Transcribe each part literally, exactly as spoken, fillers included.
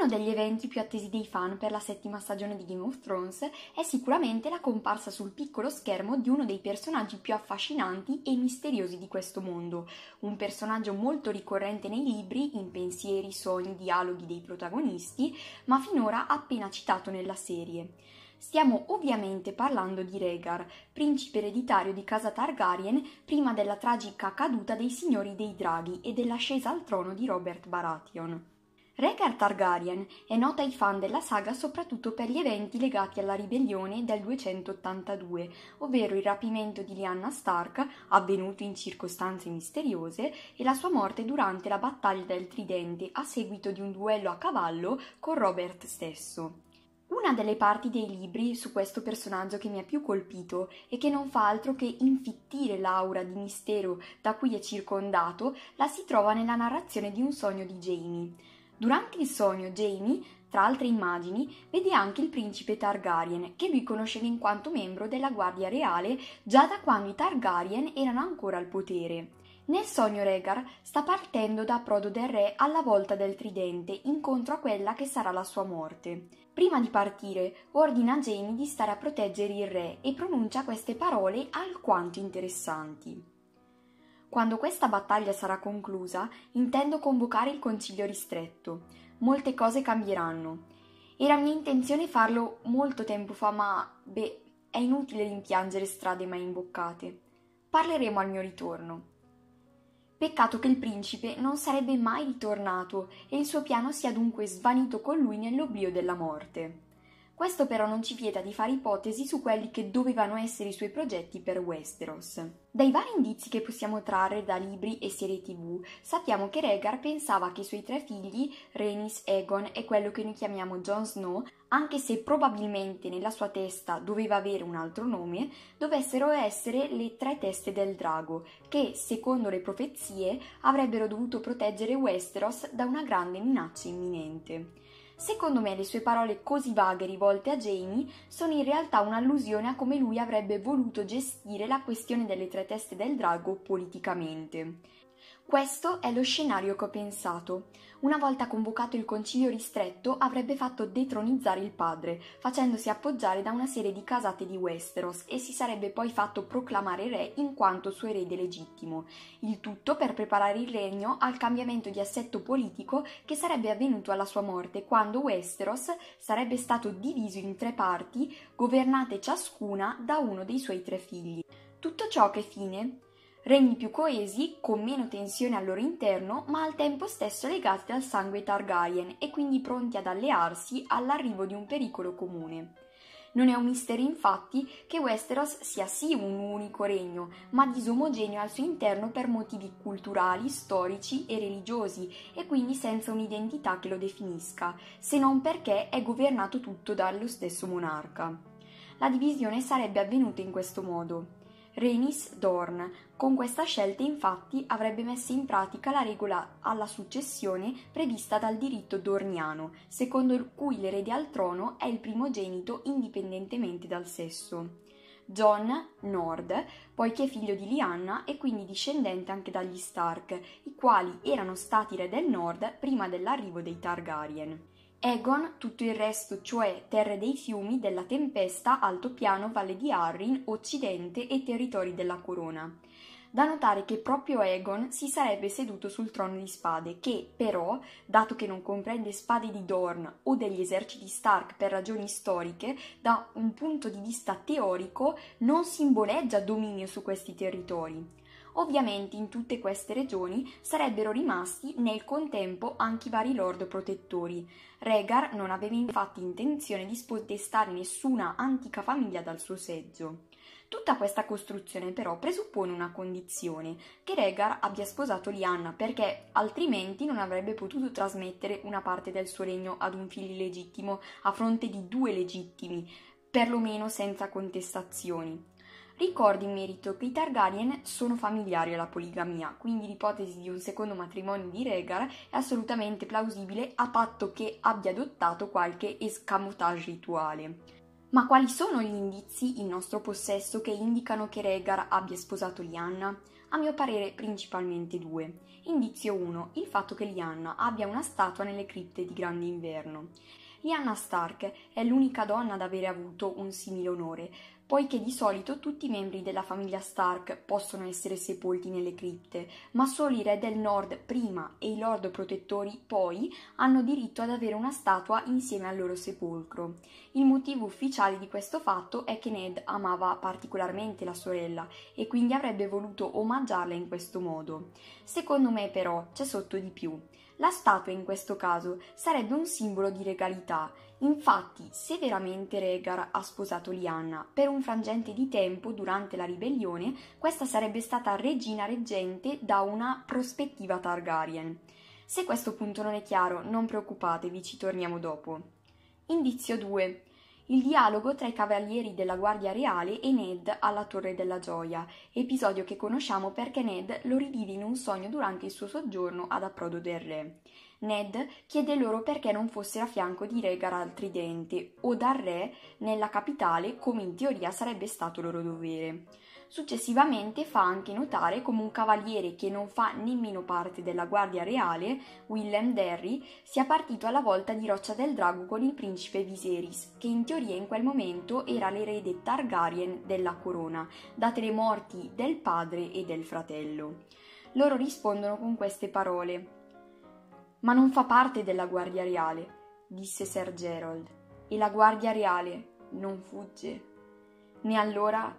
Uno degli eventi più attesi dei fan per la settima stagione di Game of Thrones è sicuramente la comparsa sul piccolo schermo di uno dei personaggi più affascinanti e misteriosi di questo mondo, un personaggio molto ricorrente nei libri, in pensieri, sogni, dialoghi dei protagonisti, ma finora appena citato nella serie. Stiamo ovviamente parlando di Rhaegar, principe ereditario di casa Targaryen prima della tragica caduta dei Signori dei Draghi e dell'ascesa al trono di Robert Baratheon. Rhaegar Targaryen è nota ai fan della saga soprattutto per gli eventi legati alla ribellione del duecentottantadue, ovvero il rapimento di Lyanna Stark, avvenuto in circostanze misteriose, e la sua morte durante la battaglia del Tridente a seguito di un duello a cavallo con Robert stesso. Una delle parti dei libri su questo personaggio che mi ha più colpito e che non fa altro che infittire l'aura di mistero da cui è circondato la si trova nella narrazione di un sogno di Jaime. Durante il sogno, Jaime, tra altre immagini, vede anche il principe Targaryen, che lui conosceva in quanto membro della Guardia Reale già da quando i Targaryen erano ancora al potere. Nel sogno Rhaegar sta partendo da Approdo del Re alla volta del Tridente, incontro a quella che sarà la sua morte. Prima di partire, ordina a Jaime di stare a proteggere il re e pronuncia queste parole alquanto interessanti. Quando questa battaglia sarà conclusa, intendo convocare il consiglio ristretto. Molte cose cambieranno. Era mia intenzione farlo molto tempo fa, ma, beh, è inutile rimpiangere strade mai imboccate. Parleremo al mio ritorno. Peccato che il principe non sarebbe mai ritornato e il suo piano sia dunque svanito con lui nell'oblio della morte. Questo però non ci vieta di fare ipotesi su quelli che dovevano essere i suoi progetti per Westeros. Dai vari indizi che possiamo trarre da libri e serie tivù, sappiamo che Rhaegar pensava che i suoi tre figli, Rhaenys, Aegon e quello che noi chiamiamo Jon Snow, anche se probabilmente nella sua testa doveva avere un altro nome, dovessero essere le tre teste del drago, che, secondo le profezie, avrebbero dovuto proteggere Westeros da una grande minaccia imminente. Secondo me le sue parole così vaghe rivolte a Jaime sono in realtà un'allusione a come lui avrebbe voluto gestire la questione delle tre teste del drago politicamente. Questo è lo scenario che ho pensato. Una volta convocato il concilio ristretto avrebbe fatto detronizzare il padre, facendosi appoggiare da una serie di casate di Westeros e si sarebbe poi fatto proclamare re in quanto suo erede legittimo. Il tutto per preparare il regno al cambiamento di assetto politico che sarebbe avvenuto alla sua morte, quando Westeros sarebbe stato diviso in tre parti, governate ciascuna da uno dei suoi tre figli. Tutto ciò che fine? Regni più coesi, con meno tensione al loro interno, ma al tempo stesso legati dal sangue Targaryen e quindi pronti ad allearsi all'arrivo di un pericolo comune. Non è un mistero infatti che Westeros sia sì un unico regno, ma disomogeneo al suo interno per motivi culturali, storici e religiosi, e quindi senza un'identità che lo definisca, se non perché è governato tutto dallo stesso monarca. La divisione sarebbe avvenuta in questo modo. Rhaenys Dorne. Con questa scelta infatti avrebbe messo in pratica la regola alla successione prevista dal diritto dorniano, secondo cui l'erede al trono è il primogenito indipendentemente dal sesso. Jon Nord, poiché figlio di Lyanna e quindi discendente anche dagli Stark, i quali erano stati re del Nord prima dell'arrivo dei Targaryen. Aegon, tutto il resto, cioè terre dei fiumi, della tempesta, altopiano, valle di Arryn, occidente e territori della corona. Da notare che proprio Aegon si sarebbe seduto sul trono di spade, che però, dato che non comprende spade di Dorne o degli eserciti Stark per ragioni storiche, da un punto di vista teorico non simboleggia dominio su questi territori. Ovviamente in tutte queste regioni sarebbero rimasti nel contempo anche i vari lord protettori. Rhaegar non aveva infatti intenzione di spodestare nessuna antica famiglia dal suo seggio. Tutta questa costruzione però presuppone una condizione, che Rhaegar abbia sposato Lyanna, perché altrimenti non avrebbe potuto trasmettere una parte del suo regno ad un figlio illegittimo a fronte di due legittimi, perlomeno senza contestazioni. Ricordo in merito che i Targaryen sono familiari alla poligamia, quindi l'ipotesi di un secondo matrimonio di Rhaegar è assolutamente plausibile a patto che abbia adottato qualche escamotage rituale. Ma quali sono gli indizi in nostro possesso che indicano che Rhaegar abbia sposato Lyanna? A mio parere principalmente due. Indizio uno. Il fatto che Lyanna abbia una statua nelle cripte di Grande Inverno. Lyanna Stark è l'unica donna ad avere avuto un simile onore, poiché di solito tutti i membri della famiglia Stark possono essere sepolti nelle cripte, ma solo i re del nord prima e i lord protettori poi hanno diritto ad avere una statua insieme al loro sepolcro. Il motivo ufficiale di questo fatto è che Ned amava particolarmente la sorella e quindi avrebbe voluto omaggiarla in questo modo. Secondo me però c'è sotto di più. La statua in questo caso sarebbe un simbolo di regalità. Infatti, se veramente Rhaegar ha sposato Lyanna per un frangente di tempo durante la ribellione, questa sarebbe stata regina reggente da una prospettiva Targaryen. Se questo punto non è chiaro, non preoccupatevi, ci torniamo dopo. Indizio due. Il dialogo tra i cavalieri della Guardia Reale e Ned alla Torre della Gioia, episodio che conosciamo perché Ned lo rivive in un sogno durante il suo soggiorno ad Approdo del Re. Ned chiede loro perché non fossero a fianco di Rhaegar al tridente o dal re nella capitale, come in teoria sarebbe stato loro dovere. Successivamente fa anche notare come un cavaliere che non fa nemmeno parte della Guardia Reale, Willem Darry, sia partito alla volta di Roccia del Drago con il principe Viserys, che in teoria in quel momento era l'erede Targaryen della corona, date le morti del padre e del fratello. Loro rispondono con queste parole: «Ma non fa parte della Guardia Reale», disse Ser Gerold, «e la Guardia Reale non fugge, né allora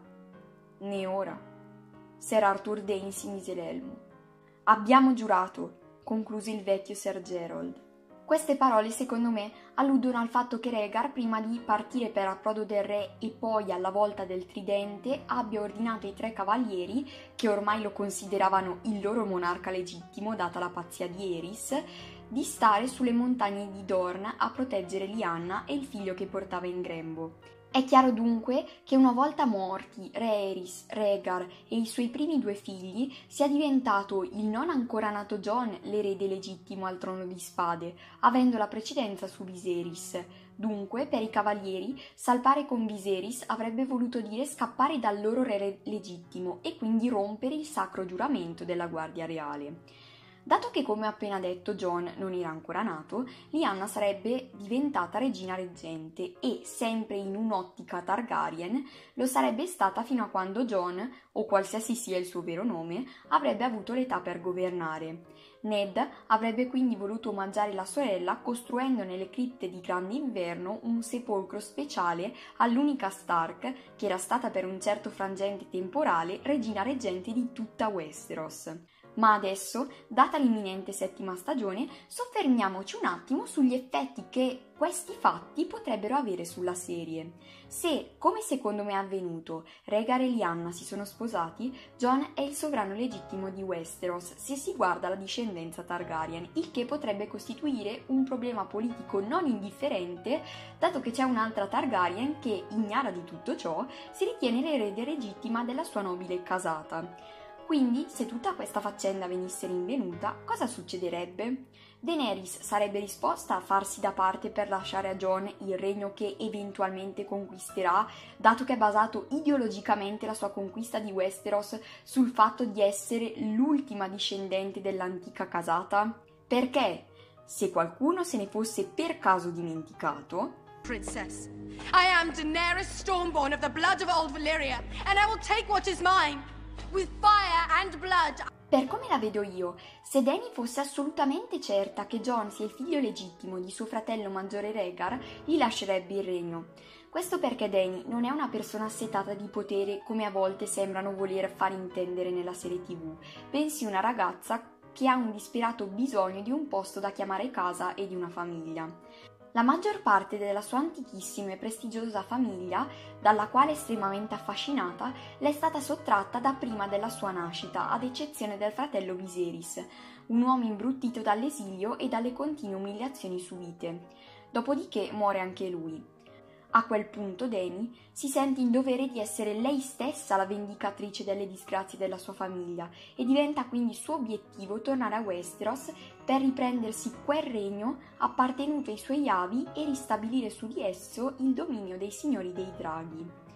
né ora». Ser Arthur Dayne si mise l'elmo. «Abbiamo giurato», concluse il vecchio Ser Gerold. Queste parole, secondo me, alludono al fatto che Rhaegar, prima di partire per Approdo del Re e poi alla volta del Tridente, abbia ordinato ai tre cavalieri, che ormai lo consideravano il loro monarca legittimo, data la pazzia di Aerys, di stare sulle montagne di Dorne a proteggere Lyanna e il figlio che portava in grembo. È chiaro dunque che una volta morti Rhaerys, Rhaegar e i suoi primi due figli, sia diventato il non ancora nato Jon l'erede legittimo al trono di spade, avendo la precedenza su Viserys. Dunque, per i cavalieri, salpare con Viserys avrebbe voluto dire scappare dal loro re legittimo e quindi rompere il sacro giuramento della Guardia Reale. Dato che, come ho appena detto, Jon non era ancora nato, Lyanna sarebbe diventata regina reggente e, sempre in un'ottica Targaryen, lo sarebbe stata fino a quando Jon, o qualsiasi sia il suo vero nome, avrebbe avuto l'età per governare. Ned avrebbe quindi voluto omaggiare la sorella costruendo nelle cripte di Grande Inverno un sepolcro speciale all'unica Stark, che era stata per un certo frangente temporale regina reggente di tutta Westeros. Ma adesso, data l'imminente settima stagione, soffermiamoci un attimo sugli effetti che questi fatti potrebbero avere sulla serie. Se, come secondo me è avvenuto, Rhaegar e Lyanna si sono sposati, Jon è il sovrano legittimo di Westeros se si guarda la discendenza Targaryen, il che potrebbe costituire un problema politico non indifferente, dato che c'è un'altra Targaryen che, ignara di tutto ciò, si ritiene l'erede legittima della sua nobile casata. Quindi, se tutta questa faccenda venisse rinvenuta, cosa succederebbe? Daenerys sarebbe disposta a farsi da parte per lasciare a Jon il regno che eventualmente conquisterà, dato che è basato ideologicamente la sua conquista di Westeros sul fatto di essere l'ultima discendente dell'antica casata? Perché, se qualcuno se ne fosse per caso dimenticato, Princess, I am Daenerys Stormborn of the blood of old Valyria, and I will take what is mine. With fire and blood. Per come la vedo io, se Dany fosse assolutamente certa che Jon sia il figlio legittimo di suo fratello maggiore Rhaegar, gli lascerebbe il regno. Questo perché Dany non è una persona assetata di potere come a volte sembrano voler far intendere nella serie tivù, bensì una ragazza che ha un disperato bisogno di un posto da chiamare casa e di una famiglia. La maggior parte della sua antichissima e prestigiosa famiglia, dalla quale è estremamente affascinata, le è stata sottratta da prima della sua nascita, ad eccezione del fratello Viserys, un uomo imbruttito dall'esilio e dalle continue umiliazioni subite. Dopodiché muore anche lui. A quel punto Dany si sente in dovere di essere lei stessa la vendicatrice delle disgrazie della sua famiglia e diventa quindi suo obiettivo tornare a Westeros per riprendersi quel regno appartenuto ai suoi avi e ristabilire su di esso il dominio dei signori dei draghi.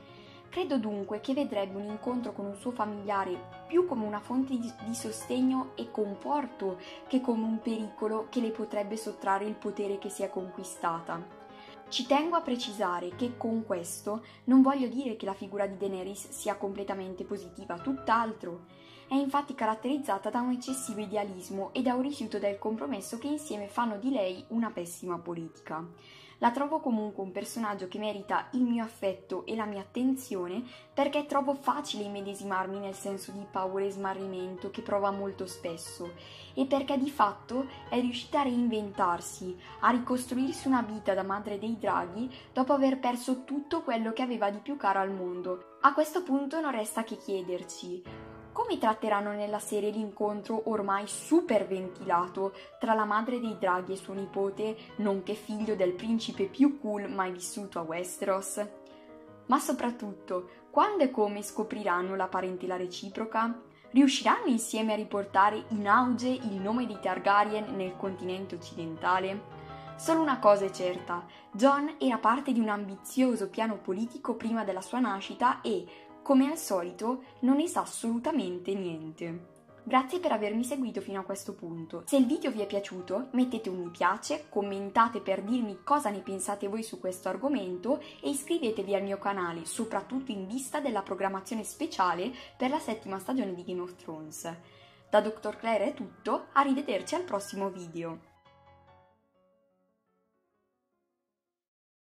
Credo dunque che vedrebbe un incontro con un suo familiare più come una fonte di, di sostegno e conforto che come un pericolo che le potrebbe sottrarre il potere che si è conquistata. Ci tengo a precisare che con questo non voglio dire che la figura di Daenerys sia completamente positiva, tutt'altro. È infatti caratterizzata da un eccessivo idealismo e da un rifiuto del compromesso che insieme fanno di lei una pessima politica. La trovo comunque un personaggio che merita il mio affetto e la mia attenzione perché trovo facile immedesimarmi nel senso di paura e smarrimento che prova molto spesso e perché di fatto è riuscita a reinventarsi, a ricostruirsi una vita da madre dei draghi dopo aver perso tutto quello che aveva di più caro al mondo. A questo punto non resta che chiederci: come tratteranno nella serie l'incontro ormai super ventilato tra la madre dei draghi e suo nipote, nonché figlio del principe più cool mai vissuto a Westeros? Ma soprattutto, quando e come scopriranno la parentela reciproca? Riusciranno insieme a riportare in auge il nome dei Targaryen nel continente occidentale? Solo una cosa è certa: Jon era parte di un ambizioso piano politico prima della sua nascita e, come al solito, non ne sa assolutamente niente. Grazie per avermi seguito fino a questo punto. Se il video vi è piaciuto, mettete un mi piace, commentate per dirmi cosa ne pensate voi su questo argomento e iscrivetevi al mio canale, soprattutto in vista della programmazione speciale per la settima stagione di Game of Thrones. Da doctor Claire è tutto, arrivederci al prossimo video.